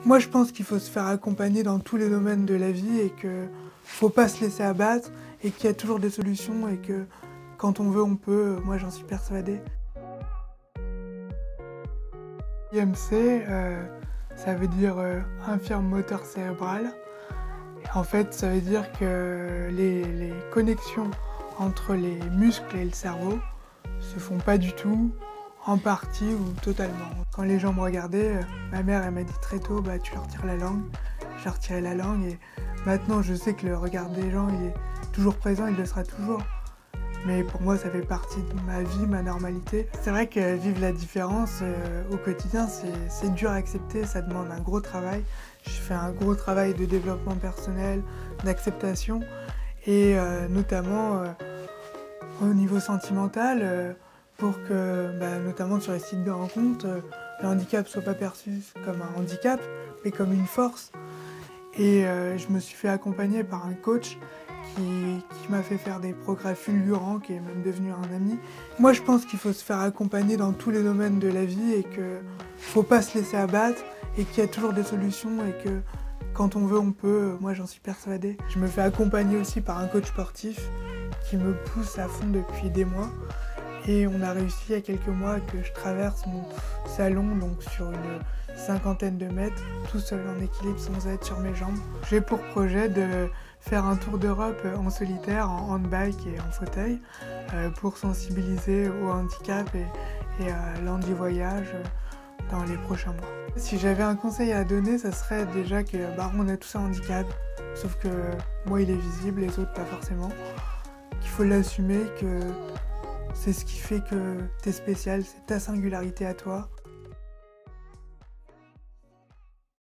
Moi, je pense qu'il faut se faire accompagner dans tous les domaines de la vie et qu'il ne faut pas se laisser abattre et qu'il y a toujours des solutions et que quand on veut, on peut. Moi, j'en suis persuadée. IMC, ça veut dire infirme moteur cérébral. En fait, ça veut dire que les connexions entre les muscles et le cerveau se font pas du tout, en partie ou totalement. Quand les gens me regardaient, ma mère elle m'a dit très tôt tu leur retires la langue. J'ai retiré la langue et maintenant je sais que le regard des gens il est toujours présent, il le sera toujours. Mais pour moi ça fait partie de ma vie, ma normalité. C'est vrai que vivre la différence au quotidien c'est dur à accepter, ça demande un gros travail. Je fais un gros travail de développement personnel, d'acceptation et notamment au niveau sentimental pour que, notamment sur les sites de rencontres, le handicap soit pas perçu comme un handicap mais comme une force. Et je me suis fait accompagner par un coach qui m'a fait faire des progrès fulgurants, qui est même devenu un ami. Moi je pense qu'il faut se faire accompagner dans tous les domaines de la vie et qu'il ne faut pas se laisser abattre et qu'il y a toujours des solutions et que quand on veut on peut, moi j'en suis persuadée. Je me fais accompagner aussi par un coach sportif qui me pousse à fond depuis des mois et on a réussi il y a quelques mois que je traverse mon salon donc sur une 50aine de mètres, tout seul en équilibre sans être sur mes jambes. J'ai pour projet de faire un tour d'Europe en solitaire, en handbike et en fauteuil pour sensibiliser au handicap et à l'handi-voyage dans les prochains mois. Si j'avais un conseil à donner, ça serait déjà que on a tous un handicap, sauf que moi il est visible, les autres pas forcément. Qu'il faut l'assumer, que c'est ce qui fait que t'es spécial, c'est ta singularité à toi.